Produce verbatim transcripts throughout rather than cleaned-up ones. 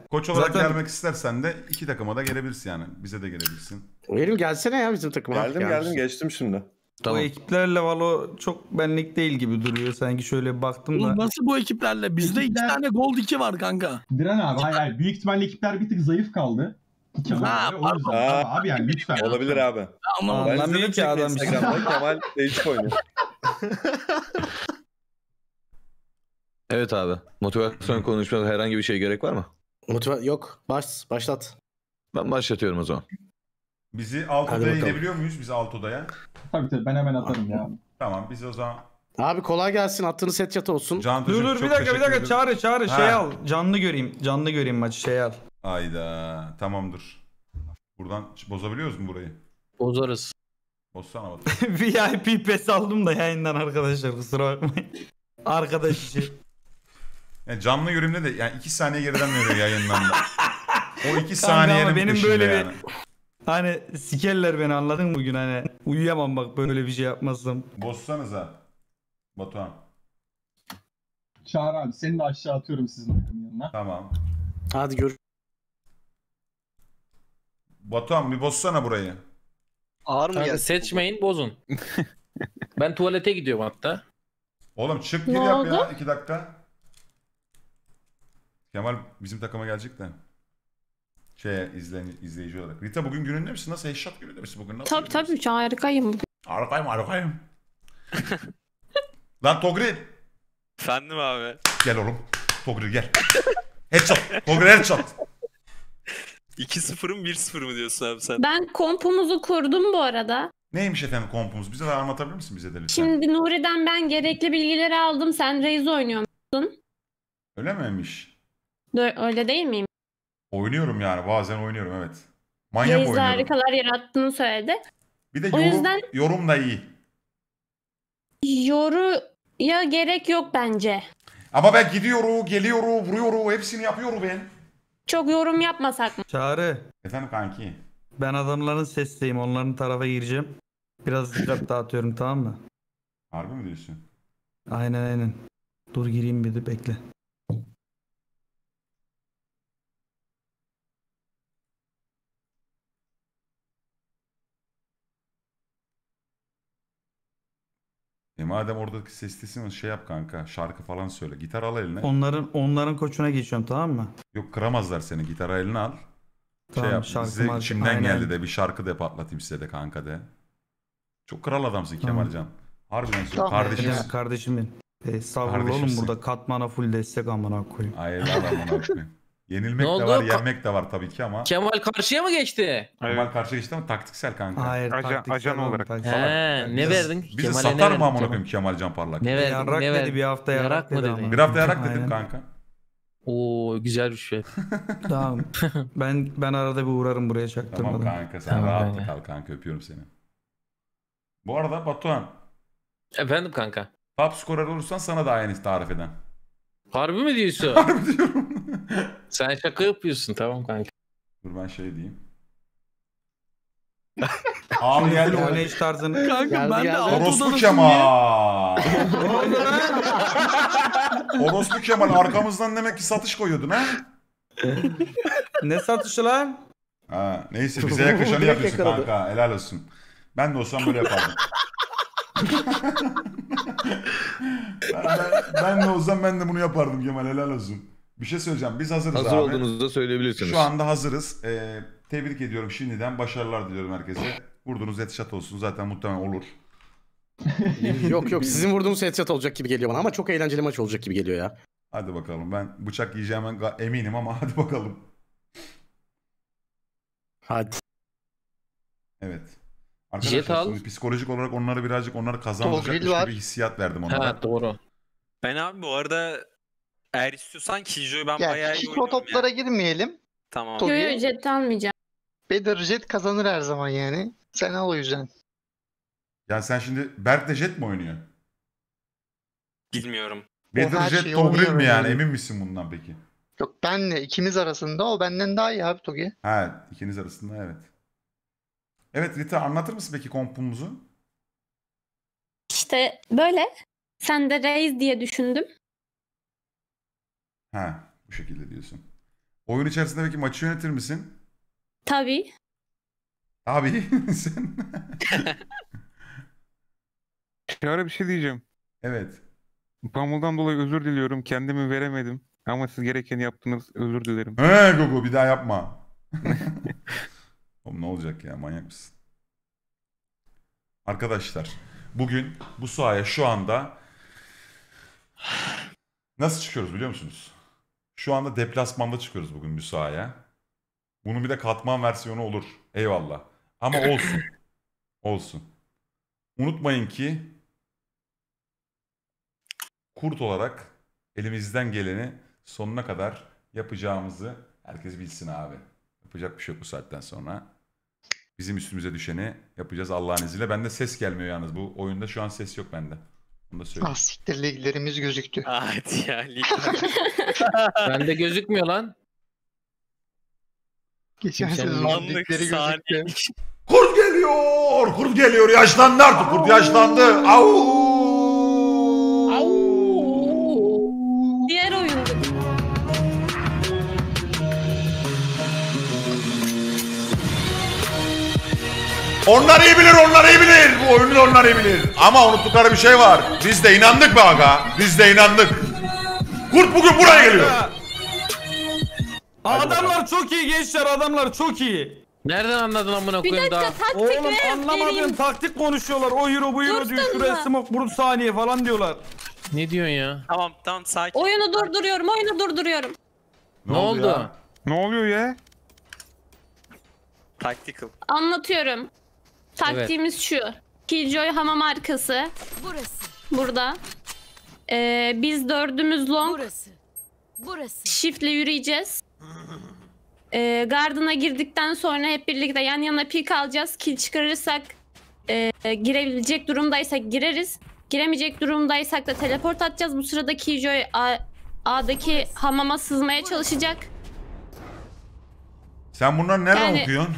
Koç olarak Zaten... gelmek istersen de iki takıma da gelebilirsin yani. Bize de gelebilirsin. Elim gelsene ya bizim takıma. Geldim geldim geçtim şimdi. Tamam. Bu ekiplerle Valo çok benlik değil gibi duruyor. Sanki şöyle bir baktım da. Oğlum nasıl bu ekiplerle? Bizde ekipler... iki tane Gold iki var kanka. Diren abi hayır hayır. Büyük ihtimalle ekipler bir tık zayıf kaldı. Ha, o yüzden. Aa, abi yani lütfen. Olabilir abi. Ama anlamıyor ki adam. Instagram'da Kemal değişik oynuyor. Evet abi. Motivasyon konuşmada herhangi bir şey gerek var mı? Motiva yok. Baş, başlat. Ben başlatıyorum o zaman. Bizi alt Hadi odaya bakalım. inebiliyor muyuz? Bizi alt odaya. Tabii tabii ben hemen atarım ya. Tamam biz o zaman. Abi kolay gelsin. Attığınız set chat olsun. Can dur dur bir dakika bir dakika çağrı çağrı Ha. şey al. Canlı göreyim. Canlı göreyim maçı şey al. Ayda tamamdır. Buradan bozabiliyoruz mu burayı? Bozarız. Bozsana bak. V I P pes aldım da yayından arkadaşlar kusura bakmayın. Arkadaş işi. Yani canlı görümde de yani iki saniye geriden veriyor yayından da. O iki saniyenin benim peşinde böyle yani. bir hani sikerler beni anladın mı bugün hani uyuyamam bak böyle bir şey yapmazsam. Bozsanıza Batuhan. Çağrı abi seni de aşağı atıyorum sizin takımın yanına. Tamam. Hadi gör. Batuhan bir bozsana burayı. Ağır mı geldi? Seçmeyin bozun. Ben tuvalete gidiyorum hatta. Oğlum çık gir Ne yap oldu? ya iki dakika. Kemal bizim takıma gelecek de. Şey izleyen, izleyici olarak. Rita bugün gününde misin? Nasıl headshot gününde misin bugün? Nasıl Tabii tabii şu harikayım bugün. Harikayım harikayım. Lan Togril. Efendim abi. Gel oğlum. Togril gel. Headshot. Togril headshot. iki sıfır mı bir sıfır mı diyorsun abi sen? Ben kompumuzu kurdum bu arada. Neymiş efendim kompumuz? Bize de anlatabilir misin bize de lütfen? Şimdi Nuri'den ben gerekli bilgileri aldım. Sen Raze oynuyor musun? Öyle miymiş? Dö- Öyle değil miyim? Oynuyorum yani bazen oynuyorum evet. Manyak Raze'de oynuyorum. harikalar yarattığını söyledi. Bir de O yorum, yüzden- yorum da iyi. Yoruya gerek yok bence. Ama ben gidiyorum, geliyorum, vuruyorum, hepsini yapıyorum ben. Çok yorum yapmasak mı? Çağrı Efendim kanki. ben adamların sesteyim onların tarafa gireceğim. Biraz dikkat dağıtıyorum tamam mı? Harbi mi diyorsun? Aynen aynen. Dur gireyim bir de bekle. E madem oradaki seslisin şey yap kanka. Şarkı falan söyle. Gitar al eline. Onların onların koçuna geçiyorum tamam mı? Yok kıramazlar seni. Gitarı eline al. Tamam, şey yap. şarkı Size markı. içimden Aynen. geldi de bir şarkı de patlatayım size de kanka de. Çok kral adamsın Tamam. Kemalcan. Harbiden söylüyorum. Tamam. Kardeşim. Benim kardeşim benim. Estağfurullah oğlum Kardeşimsin. burada katmana full destek amına koyayım. Hayır amına koyayım. Yenilmek Ne de oldu? var, yenmek de var tabii ki ama. Kemal karşıya mı geçti? Kemal karşıya geçti ama taktiksel kanka. Hayır Ajan- taktiksel ajan oğlum, olarak. taktiksel. He, ne Bizi- verdin? Bizi Kemal'e ne satar verdin mı amına Kemal? koyayım Kemalcan Parlak? Ne verdin? Yarrak ne dedi verdin? bir hafta yarrak, Yarak mı dedi. dedi? amına Bir hafta yarak koyayım. dedim Aynen. kanka. Oo güzel bir şey. Tamam. Ben ben arada bir uğrarım buraya Tamam çaktırmadan. kanka sen Tamam rahatla kanka. kal kanka öpüyorum seni. Bu arada Batuhan. Efendim kanka. Top scorer olursan sana da aynı tarif eden. Harbi mi diyorsun? Harbi diyorum. Sen şaka yapıyorsun tamam kanka. Dur ben şey diyeyim. Abi geldi o. Oynayış tarzını. Kanka Geldi, ben de geldi. alt Orospu odadasın Kemal. Orospu Kemal arkamızdan demek ki satış koyuyordun ha? Ne satışı lan? Ha, neyse bize yakışanı Direkt yapıyorsun yakaladı. kanka helal olsun. Ben de olsam böyle yapardım. ben, ben, ben de olsam ben de bunu yapardım Kemal helal olsun. Bir şey söyleyeceğim biz hazırız Hazır abi. olduğunuzda söyleyebilirsiniz. Şu anda hazırız. Ee, tebrik ediyorum şimdiden başarılar diliyorum herkese. Vurduğunuz headshot olsun zaten muhtemelen olur. Yok yok sizin vurduğunuz headshot olacak gibi geliyor bana ama çok eğlenceli maç olacak gibi geliyor ya. Hadi bakalım ben bıçak yiyeceğime ga- eminim ama hadi bakalım. Hadi. Evet. Jet Arkadaşlar al. şimdi psikolojik olarak onları birazcık onları kazandıracakmış var. gibi hissiyat verdim onlara. Ha doğru. Ben abi bu arada eğer istiyorsan Killjoy'u ben Ya bayağı iyi hiç o oynuyorum toplara ya. girmeyelim. Tamam. Top- Yo, jet almayacağım. Bedir Jet kazanır her zaman yani. Sen al o yüzden. Yani sen şimdi Berk de Jet mi oynuyor? Bilmiyorum. Bedir her Jet şeyi Togril oynuyor mi yani yani. emin misin bundan peki? Yok benle ikimiz arasında o benden daha iyi abi Togi. Ha ikiniz arasında evet. Evet Rita anlatır mısın peki kompumuzu? İşte böyle. Sen de Raze diye düşündüm. Ha bu şekilde diyorsun. Oyun içerisinde peki maçı yönetir misin? Tabii. Abi sen. Şöyle bir şey diyeceğim. Evet. Pamul'dan dolayı özür diliyorum. Kendimi veremedim. Ama siz gerekeni yaptınız. Özür dilerim. He Gogo bir daha yapma. Oğlum ne olacak ya, manyak mısın? Arkadaşlar bugün bu sahaya şu anda nasıl çıkıyoruz biliyor musunuz? Şu anda deplasmanda çıkıyoruz bugün bu sahaya. Bunun bir de katman versiyonu olur. Eyvallah. Ama olsun. Olsun. Unutmayın ki kurt olarak elimizden geleni sonuna kadar yapacağımızı herkes bilsin abi. Yapacak bir şey yok bu saatten sonra. Bizim üstümüze düşeni yapacağız Allah'ın izniyle. Bende ses gelmiyor yalnız. Bu oyunda şu an ses yok bende. Bunu da söyleyeyim. Ah siktir, liglerimiz gözüktü. Hadi ya. Bende gözükmüyor lan. Geçen Kimsenin sezon Anlık ligleri saniye. gözüktü. Kurt geliyor! Kurt geliyor! Yaşlandı artık! Kurt yaşlandı! Au! Diğer oyunda. Onlar iyi bilir, onlar iyi bilir. Bu oyunu da onlar iyi bilir. Ama unuttukları bir şey var. Biz de inandık be aga. Biz de inandık. Kurt bugün buraya geliyor. Adamlar çok iyi gençler, adamlar çok iyi. Nereden anladın amına Bir koyayım dakika daha? taktik Oğlum ver, anlamadığım vereyim. taktik konuşuyorlar. O euro bu euro diyor. Dursanıza. Şuraya smoke vurun saniye falan diyorlar. Ne diyorsun ya? Tamam tamam sakin. Oyunu durduruyorum, oyunu durduruyorum. Ne oldu? ya? Ne oluyor ya? Tactical. Anlatıyorum. Taktiğimiz şu. Killjoy hamam arkası. Burası. Burada. Ee, biz dördümüz long. Burası. Burası. Shift'le yürüyeceğiz. Ee, Garden'a girdikten sonra hep birlikte yan yana peek alacağız. Kill çıkarırsak e, girebilecek durumdaysak gireriz. Giremeyecek durumdaysak da teleport atacağız. Bu sırada Killjoy A- A'daki hamama sızmaya çalışacak. Sen bunları nereden Yani- okuyorsun?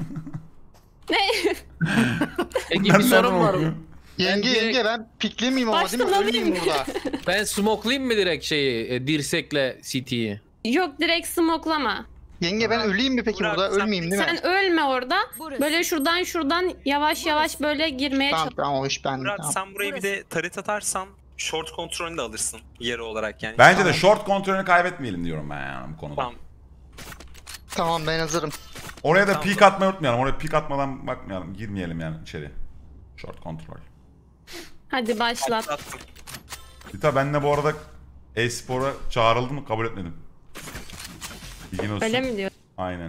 Peki Bunları bir sorun nereden var. okuyorsun? Yenge direkt- yenge ben piklemeyeyim ama değil mi? Baştan Ölmeyeyim alayım. burada. Ben smoke'layayım mı direkt şeyi e, dirsekle C T'yi? Yok, direkt smoklama. Yenge ben öleyim mi peki Burak, burada? sen- Ölmeyeyim değil mi? Sen ölme orada. Burası. Böyle şuradan şuradan yavaş yavaş böyle girmeye Tamam çalış. tamam o iş bende. Murat Tamam. sen buraya bir de taret atarsan short kontrolünü de alırsın yeri olarak yani. Bence de short kontrolünü kaybetmeyelim diyorum ben yani bu konuda. Tamam. Tamam ben hazırım. Oraya da Tamam. peek atmayı unutmayalım. Oraya peek atmadan bakmayalım. Girmeyelim yani içeri. Short kontrol. Hadi başlat. Attım. Rita ben de bu arada e-spora çağrıldım mı kabul etmedim. Bilgin olsun. Öyle mi diyor? Aynen.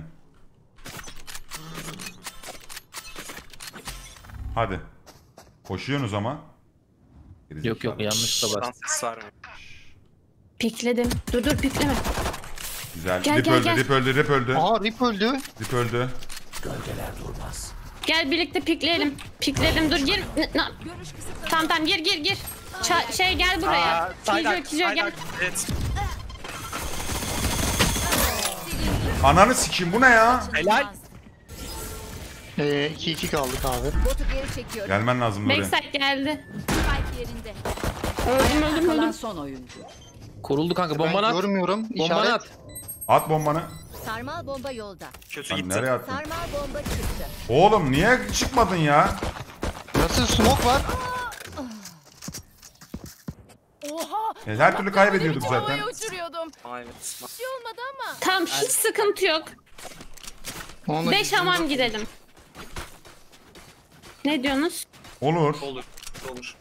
Hadi. Koşuyorsunuz ama. Yok yok yanlışla Şuradan bastım. ses var mı? Pikledim. Dur dur pikleme. Güzel. Gel, Rip gel, öldü, gel. Rip öldü, Rip öldü. Aa Rip öldü. Rip öldü. Gel birlikte pikleyelim. Pikledim. Dur gir. N- n- Tamam tamam gir gir gir. Ça- şey gel buraya. Aa, Killjoy Saydak, Killjoy gel. Saydak. Evet. Ananı sikeyim bu ne ya? Helal. Ee, iki iki kaldık abi. Botu geri çekiyorum. Gelmen lazım oraya. Backside geldi. Spike yerinde. Öldüm öldüm Kalan öldüm. son oyuncu. Kuruldu kanka Ben bombanı at. görmüyorum. Bombanı İşaret. at. At bombanı. Sarmal bomba yolda. Kötü Lan gitti. nereye attın? Sarmal bomba çıktı. Oğlum niye çıkmadın ya? Nasıl smoke var? Oha! E, her türlü kaybediyorduk zaten. uçuruyordum. Aa, evet. Bir şey olmadı ama. Tamam hiç sıkıntı yok. Onunla Beş hamam gidelim. Ne diyorsunuz? Olur. Olur. Olur.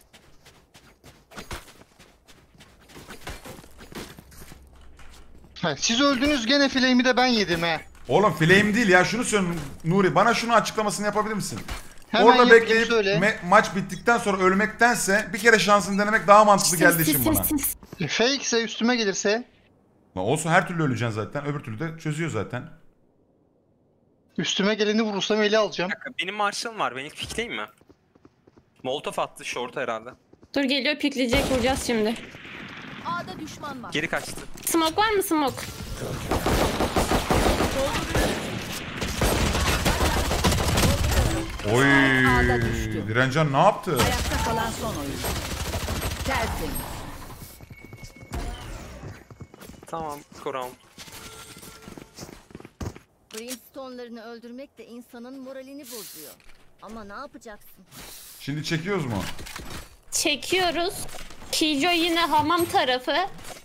Ha, siz öldünüz gene flame'i de ben yedim he. Oğlum flame değil ya, şunu söyle Nuri, bana şunu açıklamasını yapabilir misin? Hemen Orada yapayım, bekleyip söyle. me- maç bittikten sonra ölmektense bir kere şansını denemek daha mantıklı geldi şimdi bana. E, Fake ise üstüme gelirse Lan olsun, her türlü öleceksin zaten, öbür türlü de çözüyor zaten. üstüme geleni vurursam eli alacağım. Bir dakika, benim Marshall'ım var. Ben ilk pikleyeyim mi? Molotov attı short'a herhalde. Dur geliyor pikleyecek vuracağız şimdi. A'da düşman var. Geri kaçtı. Smoke var mı smoke? Oy, Ağda düştü. Direncan ne yaptı? Ayakta kalan son oyuncu. Tertemiz. Tamam. Koram. Brimstone'larını öldürmek de insanın moralini bozuyor. Ama ne yapacaksın? Şimdi çekiyoruz mu? Çekiyoruz. Kijo yine hamam tarafı.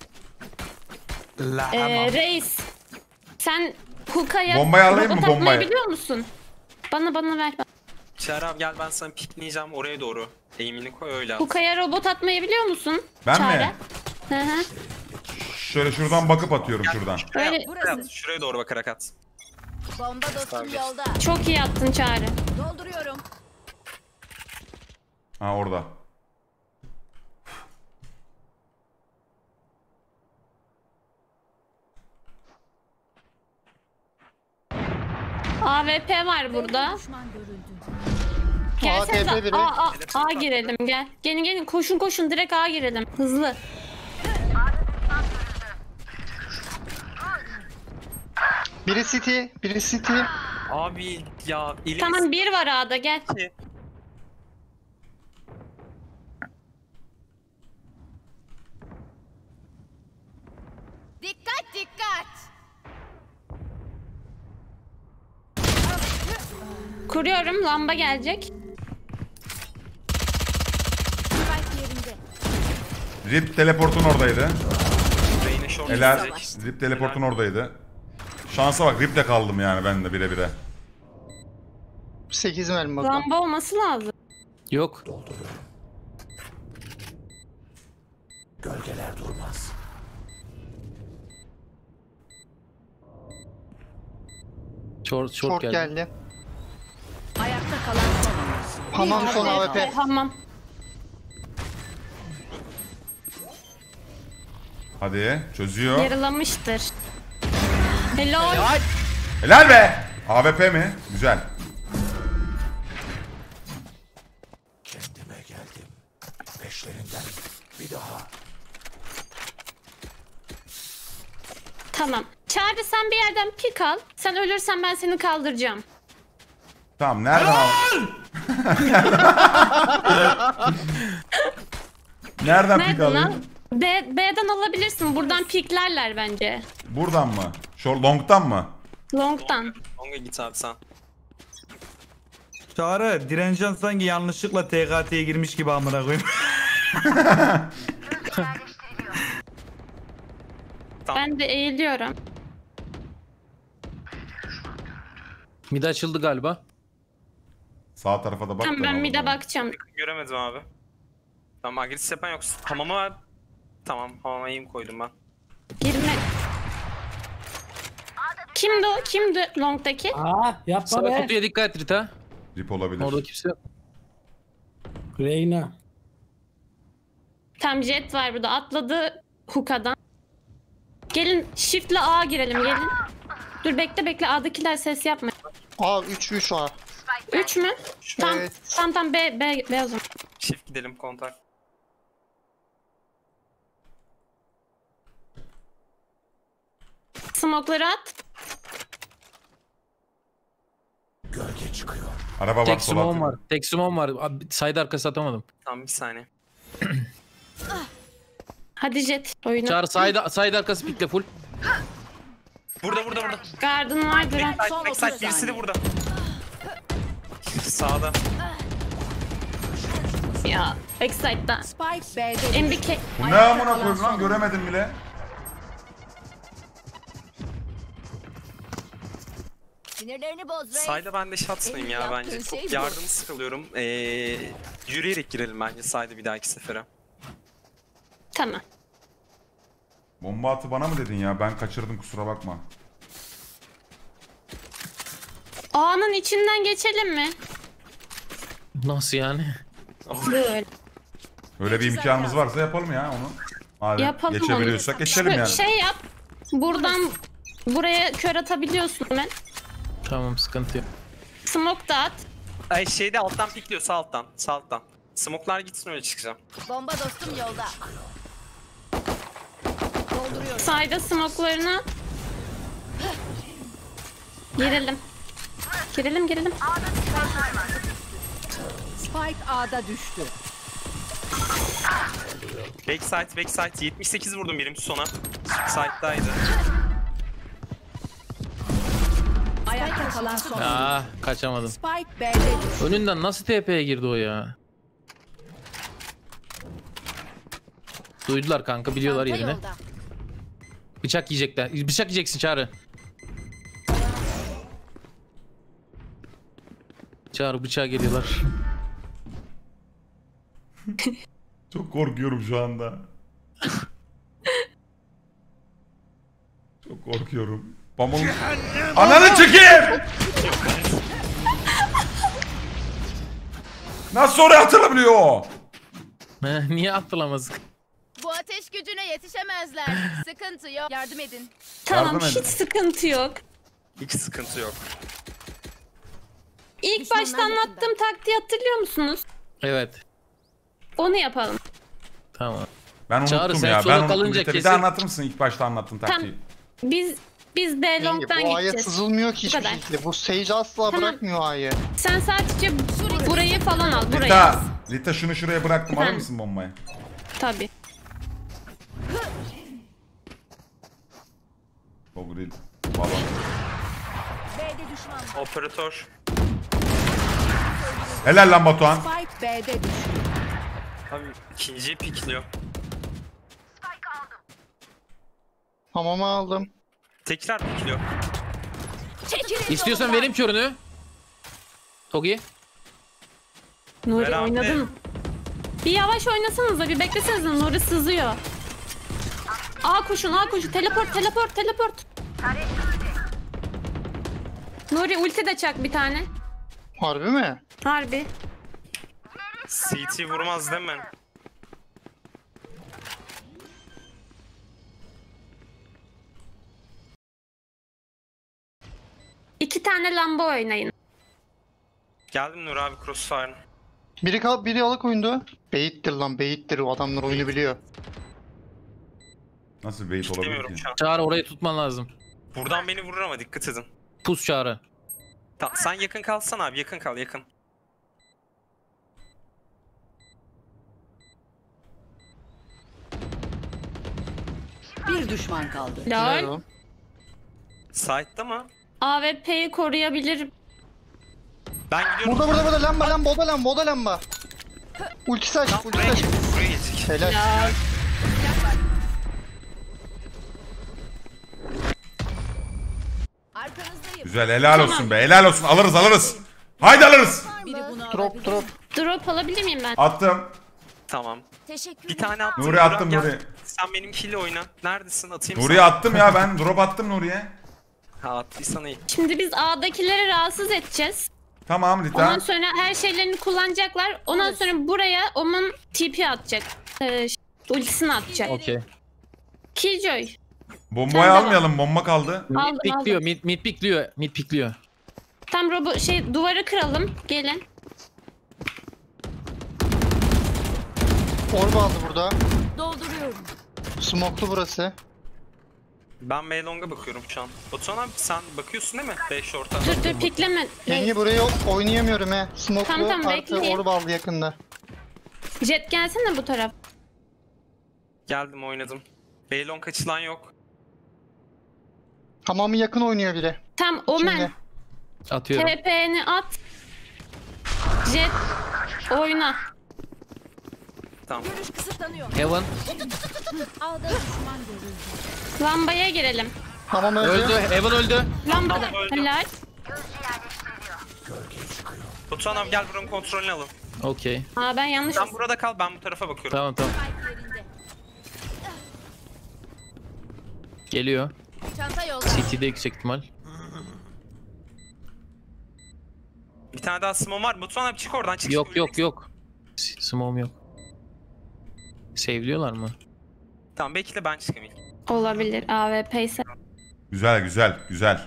Ee, reis. Sen Hookah'ya Bombayı alayım mı, robot atmayı bombayı? biliyor musun? Bana bana ver. Çağrı abi gel ben sana pikleyeceğim oraya doğru. Eğimini koy öyle at. Hookah'ya robot atmayı biliyor musun? Ben Çağrı. mi? Hı hı. Şöyle şuradan bakıp atıyorum şuradan. Şuraya, Öyle- şuraya at, şuraya doğru bakarak at. Bomba dostum yolda. Çok iyi attın Çağrı. Dolduruyorum. Ha orada. A W P var burada. Düşman görüldü. Gelsenize A W P biri. A, A, A girelim gel. Gelin gelin koşun koşun direkt A girelim. Hızlı. Biri City, biri City. Abi ya elim Tamam bir var A'da gel. Dikkat dikkat. Kuruyorum lamba gelecek. Spike yerinde. Rip teleportun oradaydı. Reyne short Helal. gidecek. Rip teleportun oradaydı. Şansa bak Rip'te kaldım yani ben de bire bire. sekiz mermi bakalım. Lamba olması lazım. Yok. Short, short, Short geldi. geldi. Ayakta kalan son oyuncu. Hamam son A W P. Hamam. Hadi çözüyor. Yarılamıştır. Helal. Helal be. A W P mi? Güzel. Tamam. Çağrı sen bir yerden pik al. Sen ölürsen ben seni kaldıracağım. Tamam nereden al? Nereden pik Nereden al? alayım? B, B'den alabilirsin. Buradan piklerler bence. Buradan mı? Şu long'tan mı? Long'dan. Longa git abi sen. Çağrı direncan sanki yanlışlıkla T K T'ye girmiş gibi amına koyayım. Ben de eğiliyorum. Mid açıldı galiba. Sağ tarafa da bak. Tamam da ben bana. mid'e bakacağım. Göremedim abi. Tamam agresif yapan yok. Hamama var. Tamam hamama eğim koydum ben. Girme. Kimdi o? Kimdi Long'daki? Aa yapma Sağ be. kutuya dikkat et Rita. Rip olabilir. Orada kimse yok. Reyna. Tam jet var burada. Atladı Hookah'dan. Gelin shift'le A girelim gelin. Dur bekle bekle A'dakiler ses yapma. A üç üç A. üç mü? Tam Evet. tam tam B B B o zaman. Çift gidelim kontak. Smoke'ları at. Araba var Tek sola. sumon var. Tek sumon var. Abi, side arkası atamadım. Tamam bir saniye. Hadi jet oyunu. Çağrı side, side arkası pikle full. Burada burada burada. Garden vardır ha. Backside, backside birisi de burada. Sağda. Ya backside'da. Spike B'de. M B K. Bu ne amına koyayım lan göremedim bile. Sinirlerini boz Rey. Side'a ben de şatsayım ya Yaptığın bence. şey Çok bu. yardım sıkılıyorum. Ee, yürüyerek girelim bence side'a bir dahaki sefere. Tamam. Bomba atı bana mı dedin ya? Ben kaçırdım kusura bakma. A'nın içinden geçelim mi? Nasıl yani? Böyle. Öyle bir imkanımız varsa yapalım ya onu. Madem Yapalım geçebiliyorsak onu. geçelim Şu- yani. Şey yap. Buradan buraya kör atabiliyorsun hemen. Tamam sıkıntı yok. Smoke da at. Ay şeyde alttan pikliyor sağ alttan. Sağ alttan. Smoke'lar gitsin öyle çıkacağım. Bomba dostum yolda. Dolduruyorum. Sayda smoke'larını at. Girelim. Girelim girelim. Spike A'da düştü. Backside backside yetmiş sekiz vurdum birim sona. Side'daydı. kalan son. Aa, kaçamadım. Spike B'de düştü. Önünden nasıl T P'ye girdi o ya? Duydular kanka, biliyorlar Çanta yerini. yolda. Bıçak yiyecekler. Bıçak yiyeceksin Çağrı. Çağrı bıçağa geliyorlar. Çok korkuyorum şu anda. Çok korkuyorum. Pamuk. Ananı çekeyim! Nasıl oraya atılabiliyor o? Niye atlamaz? Bu ateş gücüne yetişemezler. Sıkıntı yok. Yardım edin. Tamam, Yardım edin. hiç sıkıntı yok. Hiç sıkıntı yok. İlk Düşmanlar başta yakında. anlattığım taktiği hatırlıyor musunuz? Evet. Onu yapalım. Tamam. Ben unuttum Çağrı, sen ya. sola Ben unuttum. kalınca Bir de- bir kesin- de anlatır mısın ilk başta anlattığın taktiği? Biz biz B Long'dan Bu A'ya gideceğiz. sızılmıyor ki hiçbir kadar. şekilde. Bu Sage asla Tamam. bırakmıyor A'yı. Sen sadece burayı falan al, burayı. Lita, Lita şunu şuraya bıraktım. Alır Efendim? mısın bombayı? Tabii. O grill. Balon. B'de düşman. Operatör. Helal lan Batuhan. Spike B'de düştü. Abi ikinciyi pikliyor. Hamama aldım. Tekrar pikliyor. Çekilin İstiyorsan yoldan. vereyim körünü. Togi. Nuri Ver abi. oynadın mı? Bir yavaş oynasanıza, bir beklesenize. Nuri sızıyor. A koşun, A koşun. Teleport, teleport, teleport. Nuri ulti de çak bir tane. Harbi mi? Harbi. C T vurmaz değil mi? İki tane lamba oynayın. Geldim Nur abi crossfire. Biri kal, biri alık oyundu. Beyittir lan, beyittir. O adamlar oyunu biliyor. Nasıl bait olabilir Demiyorum ki? şu an. Çağrı, orayı tutman lazım. Buradan beni vurur ama dikkat edin. Pus Çağrı. Ta- sen yakın kalsana abi, yakın kal yakın. Bir düşman kaldı. Helal Lol. o. Side'da mı? A W P'yi koruyabilir. Ben gidiyorum. Burada burada burada lamba lamba oda lamba oda lamba. Ultisi aç, Tam ultisi buraya aç. git, buraya git. Helal. Lol. Arkanızdayım. Güzel, helal olsun be. Helal olsun. Alırız alırız. Haydi alırız. Biri bunu Drop drop. Drop alabilir miyim ben? Attım. Tamam. Teşekkür Bir tane attım. Nuri Burak, attım, gel. Nuri. Sen benimkiyle oyna. Neredesin? Atayım Nuri'ye attım ya ben. Drop attım Nuri'ye. sana. Ha attıysan iyi. Şimdi biz A'dakileri rahatsız edeceğiz. Tamam Ondan Lita. sonra her şeylerini kullanacaklar. Ondan sonra buraya Oman T P atacak. Ee, ş- ultisini atacak. Okey. Killjoy. Bombayı Sen de almayalım. Bomba kaldı. Mid Aldım, pikliyor, aldım. mid, mid pikliyor, mid pikliyor. Tam robo şey duvarı kıralım. Gelin. Orba aldı burada. Dolduruyorum. Smoklu burası. Ben Meylong'a bakıyorum şu an. Batuhan abi sen bakıyorsun değil mi? B short'a. Dur dur pikleme. Yenge burayı oynayamıyorum he. Smoklu Tamam, tamam, artı bekleyin. orba aldı yakında. Jet gelsene bu taraf. Geldim oynadım. Beylong açılan yok. Hamamı yakın oynuyor biri. Tam Omen. Şimdi. Atıyorum. T P'ni at. Jet oyna. Tamam. Görüş kısıtlanıyor. Heaven. A'da düşman görüldü. Lambaya girelim. Hamam öldü. Öldü, Heaven öldü. Lambada. Tamam, öldü. Helal. Batuhan abi gel buranın kontrolünü alın. Okey. Aa ben yanlış. Sen burada kal, ben bu tarafa bakıyorum. Tamam tamam. Yerinde. Geliyor. Çanta yolda. C T'de yüksek ihtimal. Bir tane daha smoke var. Batuhan abi çık oradan çık. Yok yok yok. S- Smoke'um yok. Save'liyorlar mı? Tamam bekle ben çıkayım ilk. Olabilir. A W P ise. Güzel güzel güzel.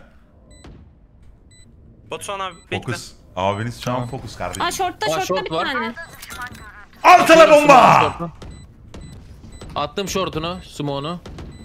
Batuhan abi bekle. Fokus. Abiniz şu an Tamam. fokus kardeşim. Aa shortta Aa, shortta short bir var. tane. Al sana bomba! Short'unu. Attım short'unu, smoke'unu.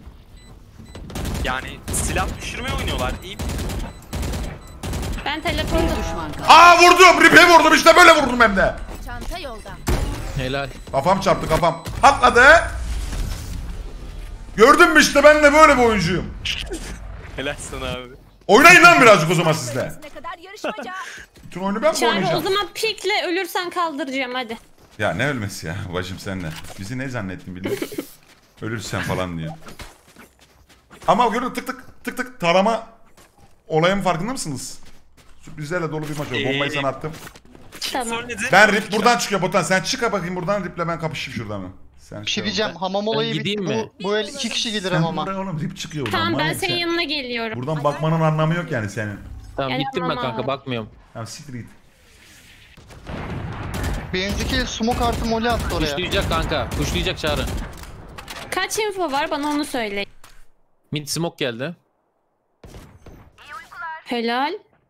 Yani silah düşürme oynuyorlar. İyi. Ben teleport Bir düşman kaldı. Aa vurdum. Rip'e vurdum işte böyle vurdum hem de. Çanta yolda. Helal. Kafam çarptı kafam. Patladı. Gördün mü işte ben de böyle bir oyuncuyum. Helal sana abi. Oynayın lan birazcık o zaman siz de. Ne kadar yarışmaca. Bütün oyunu ben mi Çağrı o oynayacağım? zaman pikle ölürsen kaldıracağım hadi. Ya ne ölmesi ya bacım sen de. Bizi ne zannettin biliyor musun? Ölürsen falan diyor. Ama gördün tık tık tık tık tarama olayın farkında mısınız? Sürprizlerle dolu bir maç oldu. Bombayı sana attım. Tamam. Ben Rip buradan çıkıyor Botan. Sen çık bakayım buradan Rip'le ben kapışayım şuradan mı? Sen Bir şey diyeceğim. Hamam olayı bitti. gideyim mi? Bu, bu el iki kişi gelir Sen hamama. buraya oğlum Rip çıkıyor buradan. Tamam ben manyak senin sen. yanına geliyorum. Buradan bakmanın anlamı yok yani senin. Tamam Yani gittim ben ama- kanka bakmıyorum. Tamam siktir git. Bir önceki smoke artı moli attı oraya. Kuşlayacak kanka. Kuşlayacak Çağrı. Kaç info var bana onu söyle. Mid smoke geldi. Helal.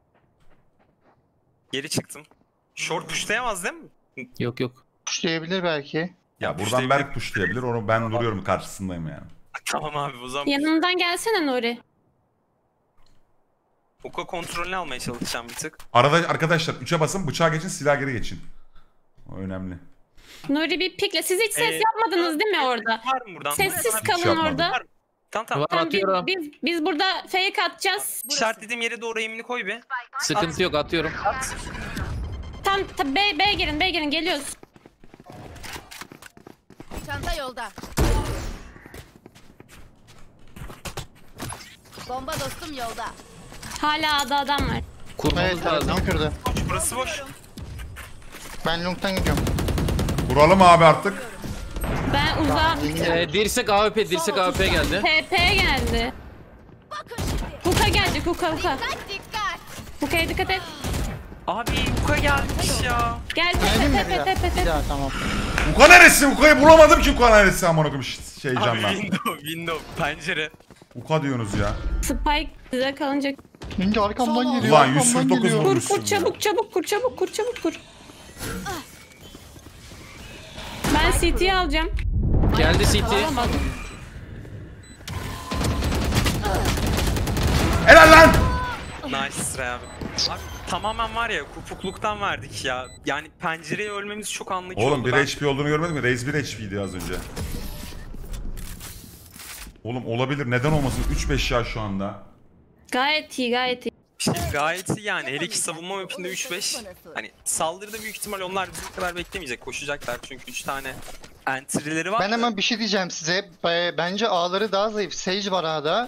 Geri çıktım. Short pushlayamaz değil mi? Yok yok. Tuşlayabilir belki. Ya buradan Berk tuşlayabilir. Onu ben duruyorum karşısındayım yani. Tamam abi o zaman. Yanımdan gelsene Nuri. Oka kontrolünü almaya çalışacağım bir tık. Arada arkadaşlar üçe basın bıçağa geçin silah geri geçin. O önemli. Nuri bir pikle. Siz hiç ses Ee, yapmadınız değil mi orada? Var mı buradan? Sessiz Var mı? kalın yapmadım. orada. Var mı? Tamam tamam. Var Tamam, biz, atıyorum. biz, biz burada fake atacağız. İşaretlediğim yere doğru eğimini koy bir. Sıkıntı yok atıyorum. At. Tam ta, B, B gelin B gelin geliyoruz. Çanta yolda. Bomba dostum yolda. Hala A'da adam var. Kurmamız Evet lazım. tarafını kırdı. Boş, burası boş. Ben long'tan gidiyorum. Vuralım abi artık. Ben uzağa Ee, dirsek A W P, dirsek A W P geldi. T P geldi. Bakın şimdi. Huka geldi Huka Huka. Dikkat dikkat. Huka'ya dikkat et. Abi Uka gelmiş ya. Gel Geldin mi tepe bir tepe daha? tepe Bir tepe. daha tamam. Uka neresi? Uka'yı bulamadım ki Uka neresi amına koyayım şey Abi canla. window window pencere. Uka diyorsunuz ya. Spike bize kalınca. Şimdi arkamdan geliyor. Ulan arkamdan yüz kırk dokuz geliyor. Kur vurmuşsun. kur çabuk çabuk kur çabuk kur çabuk kur. Ben C T'yi alacağım. Geldi C T. Alamadım. Helal lan! Nice sıra abi. Abi tamamen var ya kupukluktan verdik ya. Yani pencereye ölmemiz çok anlık oldu. Oğlum bir Ben- H P olduğunu görmedin mi? Reis bir H P'ydi az önce. Oğlum olabilir neden olmasın? üç beş ya şu anda. Gayet iyi gayet iyi. Şey, gayet iyi yani. Hele ki savunma mapinde üç beş. Hani saldırıda büyük ihtimal onlar bizim kadar beklemeyecek. Koşacaklar çünkü üç tane entry'leri var. Ben hemen bir şey diyeceğim size. Be- Bence A'ları daha zayıf. Sage var A'da.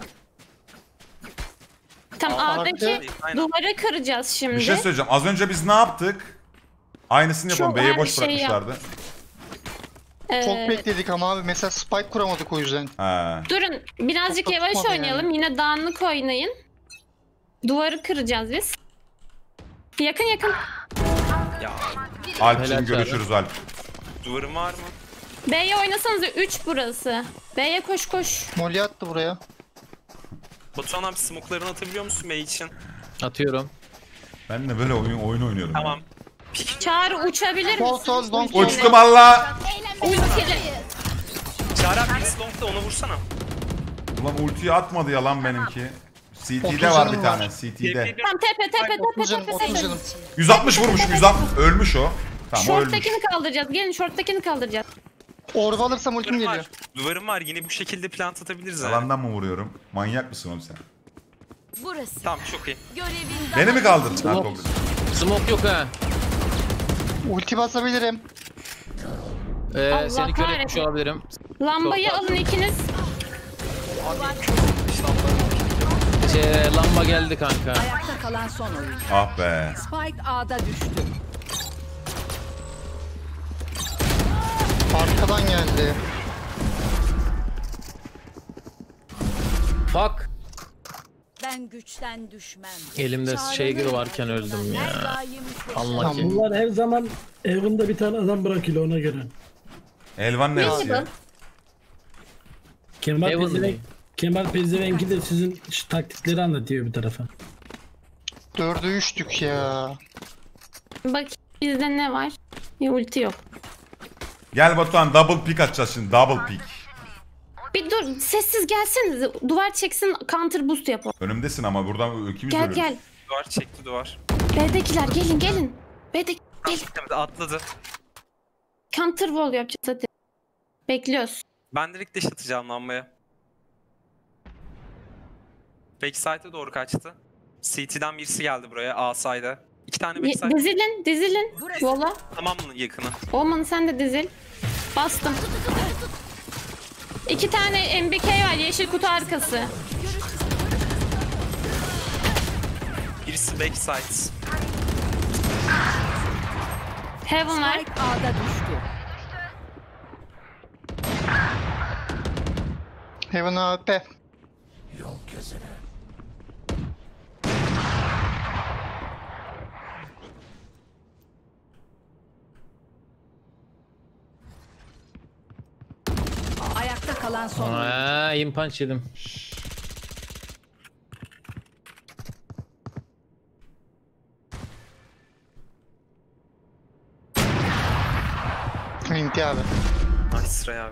Tam Aa, A'daki artı- Aynen. duvarı kıracağız şimdi. Bir şey söyleyeceğim. Az önce biz ne yaptık? Aynısını Çok yapalım. B'yi aynı boş şeyi bırakmışlardı. Ee, Çok bekledik ama abi. Mesela spike kuramadık o yüzden. Ha. Durun birazcık Çok da yavaş tutmadı oynayalım. yani. Yine dağınık oynayın. Duvarı kıracağız biz. Yakın yakın. Ya Alp'cim Helal görüşürüz Alp. duvarım var mı? B'ye oynasanıza üç burası. B'ye koş koş. Molly attı buraya. Batuhan abi smoke'larını atabiliyor musun Bey için? Atıyorum. Ben de böyle oyun, oyun oynuyorum. ya. Tamam. Çağrı uçabilir Sol misin? sol long Ultiyle. Uçtum Allah. Ultili. Çağrı abi birisi long'da onu vursana. Ulan ultiyi atmadı ya lan benimki. C T'de otuz var canım bir var. tane C T'de. Tamam tepe tepe tepe otuz canım, tepe otuz tepe. canım. yüz altmış vurmuşum yüz altmış. Ölmüş o. Tamam o ölmüş. Short'takini kaldıracağız. Gelin short'takini kaldıracağız. Orba alırsam ultim Duvarım geliyor. var. Duvarım var. Yine bu şekilde plant atabiliriz yani. Yalandan mı vuruyorum? Manyak mısın oğlum sen? Burası. Tamam çok iyi. Görevin Beni mi kaldırdın? Ha, Smoke. kaldırdın. Smoke yok ha. Ulti basabilirim. Ee, Allah seni kör etmiş kahretsin. olabilirim. Lambayı Çok alın ikiniz. Şey, lamba geldi kanka. Ayakta kalan son oyuncu. Ah be. Spike A'da düştü. Arkadan geldi. Fuck. Ben güçten düşmem. Elimde şey gibi varken öldüm ya. Allah ki. Bunlar her zaman evinde bir tane adam bırakıyor ona göre. Elvan neresi ya? Kemal Heaven Pezevenk, mi? Kemal Pezevenk'i de sizin şu taktikleri anlatıyor bir tarafa. Dördü üçtük ya. Bak bizde ne var? Bir ulti yok. Gel Batuhan double pick atacağız şimdi double pick. Bir dur sessiz gelseniz. Duvar çeksin counter boost yapalım. Önümdesin ama buradan ikimiz Gel ölürüz. gel. Duvar çekti duvar. B'dekiler gelin gelin. B'deki gelin. Evet, atladı. Counter wall yapacağız hadi. Bekliyoruz. Ben direkt dash atacağım lambaya. Backside'e doğru kaçtı. C T'den birisi geldi buraya A side'a. İki tane Ye- backside. Dizilin, dizilin. Yola. Tamam mı yakını? Oman sen de dizil. Bastım. İki tane M B K var yeşil kutu arkası. Birisi backside. Heaven var. Spike A'da düştü. Heaven A P. Ayakta kalan son oyuncu. Aa, im punch yedim. Inti abi. Nice Ray abi.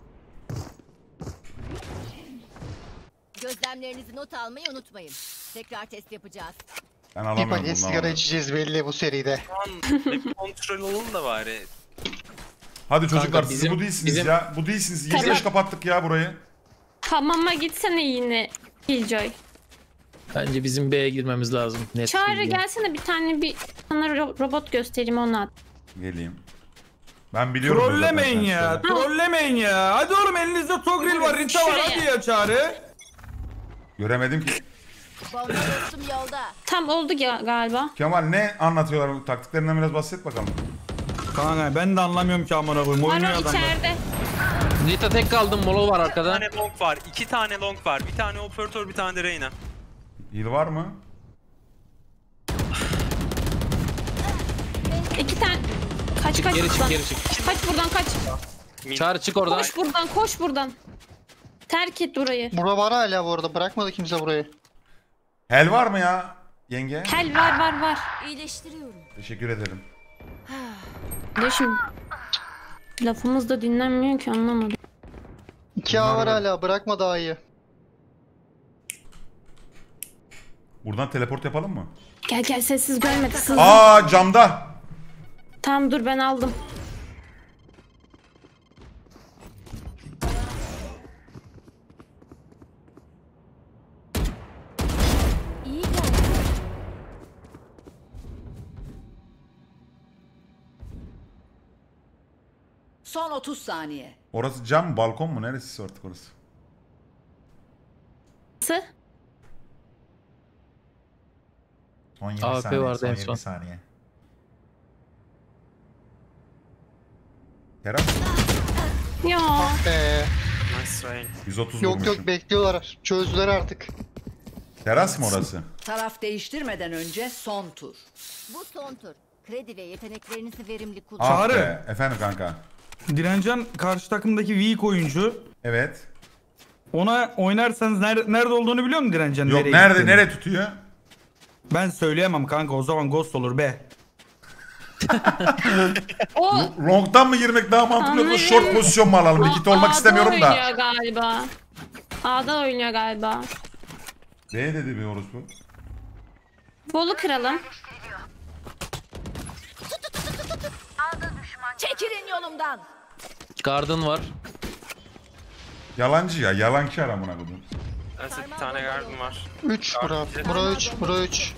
Gözlemlerinizi not almayı unutmayın. Tekrar test yapacağız. Ben Bir alamıyorum paket bunu. sigara ama. içeceğiz belli bu seride. Şu an bir kontrol olun da bari. Hadi çocuklar Kanka, siz bizim- bu değilsiniz bizim- ya. Bu değilsiniz. Tamam. yirmi beş kapattık ya burayı. Hamama gitsene yine Killjoy. Bence bizim B'ye girmemiz lazım. Net Çağrı bilgi. gelsene bir tane bir sana ro- robot göstereyim onu at. Geleyim. Ben biliyorum. zaten Trollemeyin sen ya. söyle. Trollemeyin ya. Hadi oğlum elinizde Togril var, Rita var. Şuraya. Hadi ya Çağrı. Göremedim ki. Bomba dostum yolda. Tam oldu ya galiba. Kemal ne anlatıyorlar bu taktiklerinden biraz bahset bakalım. Kanka ben de anlamıyorum ki amına koyayım. Oynuyor Maro adam. içeride. Rita tek kaldım. Molo var Bir arkada. tane long var. iki tane long var. Bir tane operatör, bir tane de Reyna. Heal var mı? İki tane. Kaç kaç Geri çık buradan. geri çık. Kaç buradan kaç. Çağrı çık oradan. Koş buradan koş buradan. Terk et burayı. Bura var hala bu arada. Bırakmadı kimse burayı. Hel var mı ya yenge? Hel var var var. İyileştiriyorum. Teşekkür ederim. De şimdi. Lafımız da dinlenmiyor ki anlamadım. iki A var hala. Bırakmadı A'yı. Buradan teleport yapalım mı? Gel gel sessiz görmedi. Sızdı. Aa camda. Tamam dur ben aldım. İyi geldi. Son otuz saniye. Orası cam, balkon mu? Neresi artık orası? Nasıl? Son yirmi A P saniye. vardı son en yirmi son. saniye. Kerem Ya. Be. Nice Ray. yüz otuz Yok vurmuşum. yok bekliyorlar. Çözdüler artık. Teras mı orası? Taraf değiştirmeden önce son tur. Bu son tur. Kredi ve yeteneklerinizi verimli kullanın. Ah Çağrı. be. Efendim kanka. Direncan karşı takımdaki weak oyuncu. Evet. Ona oynarsanız nerede, nerede olduğunu biliyor musun Direncan? Yok Nereye nerede gittiğini? nereye tutuyor? Ben söyleyemem kanka, o zaman ghost olur be. O Long'dan mı girmek daha mantıklı yoksa short pozisyon mu alalım? Likit olmak A'da istemiyorum da. oynuyor galiba. A'da oynuyor galiba. B dedi bir orospu. Bolu kıralım. Çekilin yolumdan. Garden var. Yalancı ya. Yalancı aramına koydum. Evet bir tane garden var. üç bura. Bura üç. Bura üç.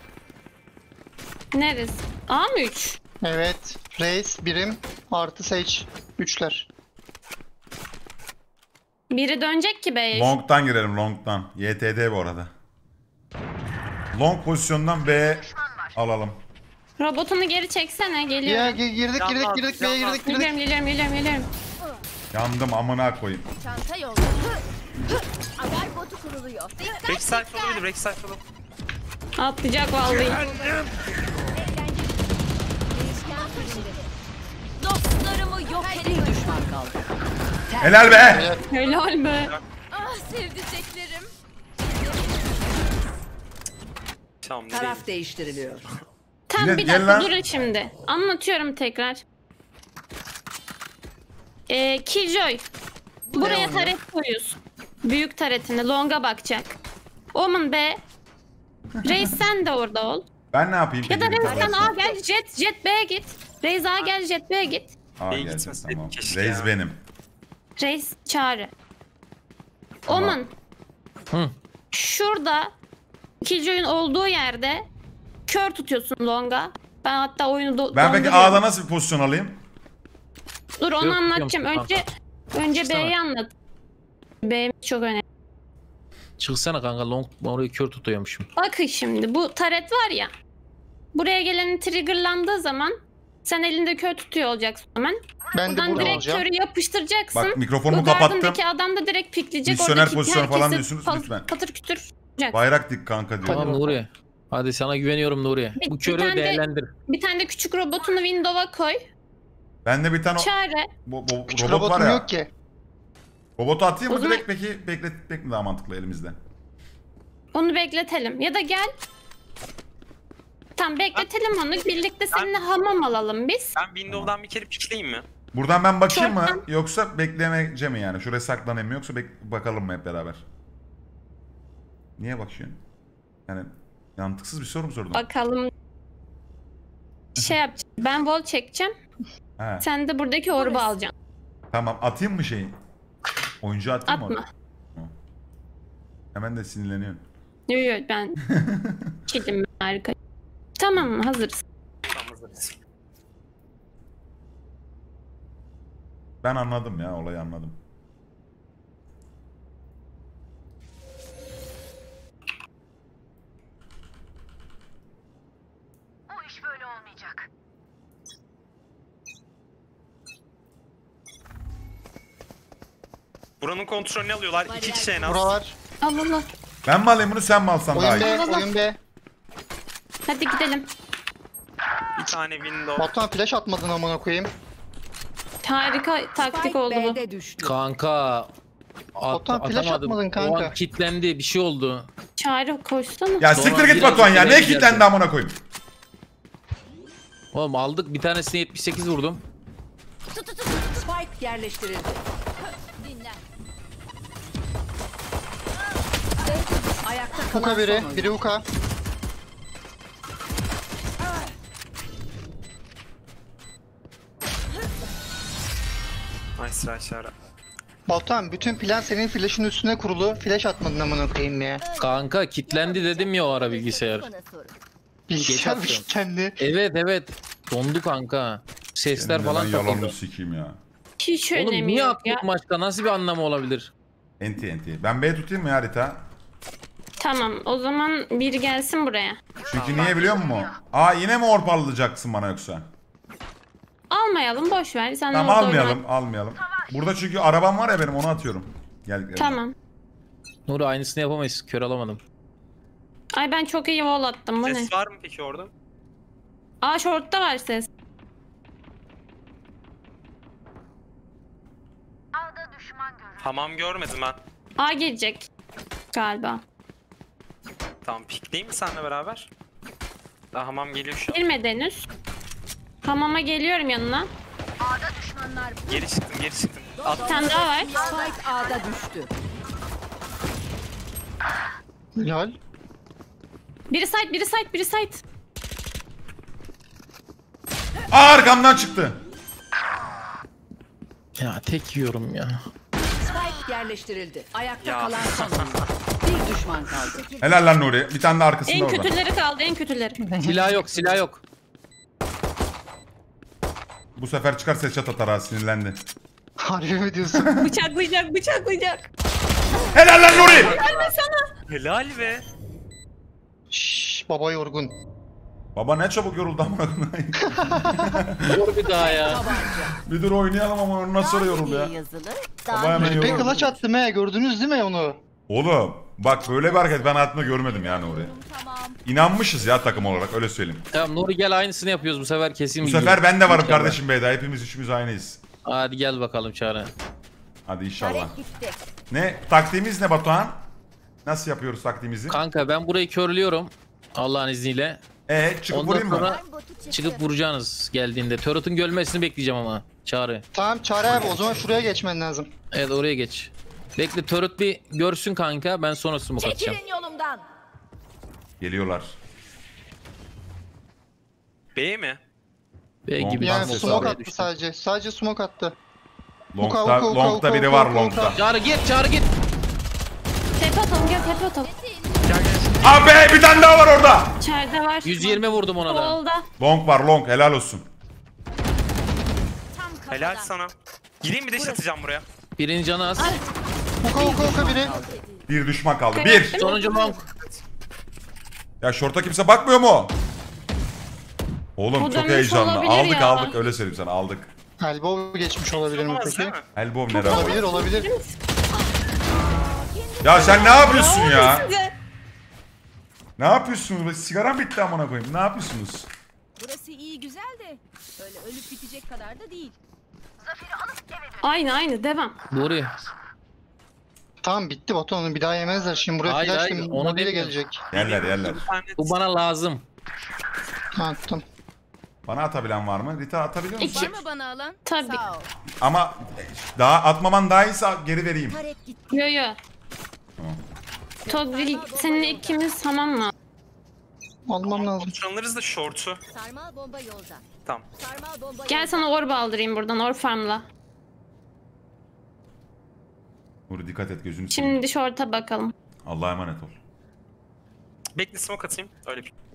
Neresi? A mı üç? Evet. Reis birim. Artı Sage. Üçler. Biri dönecek ki B'ye. Long'dan girelim Long'dan. Y T D bu arada. Long pozisyondan B alalım. Robotunu geri çeksene Ya geliyorum. gi- girdik girdik girdik B'ye girdik girdik. Geliyorum geliyorum geliyorum geliyorum. Yandım amına koyayım. Çanta yolda. Alarm botu kuruluyor. Backside olabilir, backside olur. Atlayacak vallahi. Değişken filmde. Dostlarımı yok Bir edin. düşman kaldı. Helal be. Helal be. Ah sevdiceklerim. Tamam nereye? Taraf değiştiriliyor. Tam Gel- bir gel dakika lan. durun şimdi. Anlatıyorum tekrar. Ee, Killjoy. Buraya taret koyuyorsun. Büyük taretini. Long'a bakacak. Omen B. Reis sen de orada ol. Ben ne yapayım Ya da peki? Reis sen A gel. Jet, Jet B'ye git. Reis A gel, Jet B'ye git. Aa B'ye gelsin gitmeseydim tamam. keşke Reis ya. benim. Reis çağrı. Tamam. Omen. Hı. Şurada Killjoy'un olduğu yerde kör tutuyorsun longa. Ben hatta oyunu do- Ben peki donduruyorum. A'da nasıl bir pozisyon alayım? Dur onu Yok, anlatacağım. yok, Önce kanka. önce Çıksana. B'yi anlat. B'miz çok önemli. Çıksana kanka long orayı kör tutuyormuşum. Bakın şimdi bu taret var ya. Buraya gelen triggerlandığı zaman sen elinde kör tutuyor olacaksın hemen. Ben de Buradan burada direkt olacağım. körü yapıştıracaksın. Bak mikrofonumu Bu kapattım. gardındaki adam da direkt pikleyecek. Misyoner Oradaki pozisyonu falan herkesi diyorsunuz, pat- lütfen. Patır kütür vuracaksın. Bayrak dik kanka diyor. Tamam Nuri. Hadi sana güveniyorum Nuri. Bir- Bu bir körü tane de- değerlendir. Bir tane de küçük robotunu window'a koy. Bende bir tane o- Çare. bo- bo- Küçük robot var robotum ya. yok ki. Robotu atayım O mı zaman- direkt peki bekletmek mi daha mantıklı elimizde? Onu bekletelim. Ya da gel. Tamam bekletelim onu. Birlikte seninle hamam alalım biz. Ben Windows'dan bir kere pikleyeyim mi? Buradan ben bakayım mı Şorttan. yoksa beklemece mi yani? Şuraya saklanayım mı yoksa bek- bakalım mı hep beraber? Niye bakıyorsun? Yani mantıksız bir soru mu sordun? Bakalım. Şey yapacağım. Ben wall çekeceğim. He, Sen de buradaki orbu alacaksın. tamam atayım mı şeyi? Oyuncu atayım mı? Atma. oraya? Tamam. Hemen de sinirleniyorum. Yok yok ben. Çelim harika. Tamam mı? Hazırız. Tamam hazırız. Ben anladım ya, olayı anladım. Bu iş böyle olmayacak. Buranın kontrolünü alıyorlar. İki kişi en az. Buralar. Al al al. Ben mi alayım bunu sen mi alsan daha Oyun iyi? B, oyun B. Hadi gidelim. Bir tane window. Batuhan flash atmadın amına koyayım. Harika taktik Spike oldu bu. B'de düştü. Kanka. At, Batuhan flash atamadım. atmadın O kanka. an kilitlendi. Bir şey oldu. Çağrı koşsana. Ya Sonra siktir git biraz Batuhan ya, ileri ne geldi. kilitlendi amına koyayım? Oğlum aldık. Bir tanesine yetmiş sekiz vurdum. Spike yerleştirildi. Dinlen. Ayakta kalan Uka biri, son oyun. biri Uka. Nice aşağı. Batuhan bütün plan senin flash'ın üstüne kurulu. Flash atmadın amına koyayım ya. Kanka kilitlendi dedim ya o ara bilgisayar. Bana sorun. Bilgisayar Geç attım. kendi. Evet evet. Dondu kanka. Sesler Seninle falan ben yalanını takıldı. sikeyim ya. Hiç Oğlum önemi niye yok attık ya. maçta? Nasıl bir anlamı olabilir? Enti enti. Ben B tutayım mı ya harita? Tamam o zaman biri gelsin buraya. Çünkü niye biliyor musun? Aa yine mi orpalayacaksın bana yoksa? Almayalım boş ver. Sen Tamam orada almayalım, oyna. almayalım. Burada çünkü arabam var ya benim, onu atıyorum. Gel gel. Tamam. Nuri aynısını yapamayız. Kör alamadım. Ay ben çok iyi wall attım bu ne? Ses var mı peki orada? Aa short'ta var ses. Ağda düşman görür. Tamam görmedim ben. A gelecek. Galiba. Tamam pikleyeyim mi seninle beraber? Daha hamam geliyor şu an. Girmedi henüz. Hamama geliyorum yanına. Ağda düşmanlar. Geri çıktım geri çıktım. Bir At. tane daha var. Spike A'da düştü. Helal. Biri side, biri side, biri side. Aa arkamdan çıktı. Ya tek yiyorum ya. Spike yerleştirildi. Ayakta Ya. kalan son oyun. Bir düşman kaldı. Helal lan Nuri. Bir tane de arkasında En orada. kötüleri kaldı, en kötüleri. Silah yok silah yok. Bu sefer çıkar ses çat atar ha, sinirlendi. Harbi mi diyorsun? Bıçaklayacak, bıçaklayacak. Helal lan Nuri. Gelme sana. Helal be. Şşş baba yorgun. Baba ne çabuk yoruldu amına koyayım. Dur bir daha ya. Tabanca. Bir dur oynayalım ama ondan sonra yoruldu ya. Yazılır. Baba Daha hemen Epey yoruldu. kılıç attım he, gördünüz değil mi onu? Oğlum bak böyle bir hareket ben hayatımda görmedim ya Nuri. tamam. İnanmışız ya takım olarak, öyle söyleyeyim. Tamam Nuri gel aynısını yapıyoruz bu sefer kesin Bu biliyorum. sefer ben de varım İnşallah. kardeşim Beyda. Hepimiz üçümüz aynıyız. Hadi gel bakalım Çağrı. Hadi inşallah. Tarek gitti. Ne? Taktiğimiz ne Batuhan? Nasıl yapıyoruz taktiğimizi? Kanka ben burayı körlüyorum. Allah'ın izniyle. Eee çıkıp Ondan vurayım mı? sonra Ben botu çıktı. çıkıp vuracaksınız geldiğinde. Turret'ın gölmesini bekleyeceğim ama. Çağrı. Tamam Çağrı abi o zaman şuraya geçmen lazım. Evet oraya geç. Bekle turret bir görsün kanka. Ben sonra smoke atacağım. Çekilin yolumdan. Geliyorlar. B mi? B Long gibi. Yani ses smoke abi attı sadece. Sadece smoke attı. Long'da, Uka, uka, uka, long'da uka, biri uka, var uka, long'da. uka. Çağrı git Çağrı git. Tepe atalım, gel tepe atalım. Gel gel. Abi bir tane daha var orada. İçeride var. yüz yirmi vurdum ona da. Solda. Long var long, helal olsun. Helal sana. Gireyim bir de atacağım buraya. Birinin canı az. Oka oka oka biri. Bir düşman kaldı. Bir. Sonuncu long. Ya şorta kimse bakmıyor mu? Oğlum O çok dönmüş heyecanlı. olabilir Aldık ya. aldık öyle söyleyeyim sana aldık. Elbow geçmiş olabilir mi Olmaz peki? değil mi? Elbow nere? Olabilir olabilir. Ya sen ne yapıyorsun ya? Size. Ne yapıyorsunuz? Sigaram bitti amına koyayım. Ne yapıyorsunuz? Burası iyi güzel de öyle ölüp bitecek kadar da değil. Aynı aynı devam. Doğru. Tamam bitti Batu onu bir daha yemezler. Şimdi buraya Hayır, flash hayır, kim? onu Mobilya demiyorum. gelecek. Yerler yerler. Bu bana lazım. Ha attım. Bana atabilen var mı? Rita atabiliyor musun? İki. Var mı bana alan? Tabii. Sağ ol. Ama daha atmaman daha iyiyse geri vereyim. Tarek gitti. Yo yo. Tamam. Togri seninle ikimiz tamam mı? Almam lazım. Kontrolleriniz de short'u. Sarmal bomba yolda. Tamam. Sarmal bomba Gel yolda. sana orb aldırayım buradan orb farmla. Nuri dikkat et gözünü seveyim. Şimdi short'a bakalım. Allah'a emanet ol. Bekle smoke atayım. Öyle bir.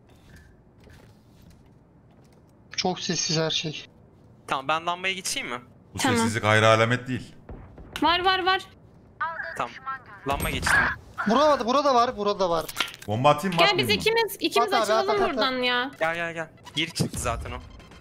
Çok sessiz her şey. Tamam ben lambaya geçeyim mi? Bu Tamam. sessizlik hayra alamet değil. Var var var. Tamam. Lamba geçtim. Burada burada var, burada var. Bomba atayım mı? Gel biz atmayayım mı? ikimiz ikimiz At abi, açılalım at, at, at. buradan ya. Gel gel gel. Geri çıktı zaten o.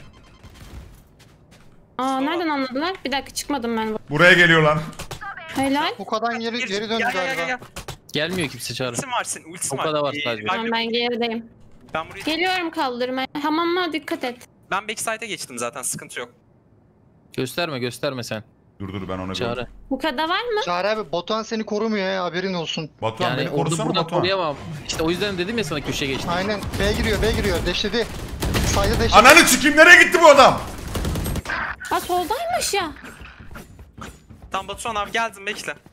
Aa nereden anladılar? Bir dakika çıkmadım ben. Buraya geliyor lan. Helal. Okadan geri, geri döndü Gel gel gel galiba. gel. Gelmiyor kimse Çağrı. Ultim var senin. Ultim O var. kadar var Ee, sadece. ben, Tamam ben gerideyim. ben buraya... Geliyorum kaldırmaya. Hamama dikkat et. Ben backside'e geçtim zaten. Sıkıntı yok. Gösterme gösterme sen. Dur dur ben ona Çağrı. Bu kadar var mı? Çağrı abi Batuhan seni korumuyor ya haberin olsun. Batuhan Yani beni orada korusana buradan Batuhan. koruyamam. İşte o yüzden dedim ya sana köşeye geçtim. Aynen B giriyor B giriyor deşledi. Sayda deşledi. Ananı sikeyim nereye gitti bu adam? Ha soldaymış ya. Tamam Batuhan abi geldim bekle.